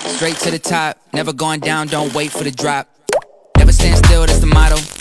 Straight to the top, never going down, don't wait for the drop. Never stand still, that's the motto.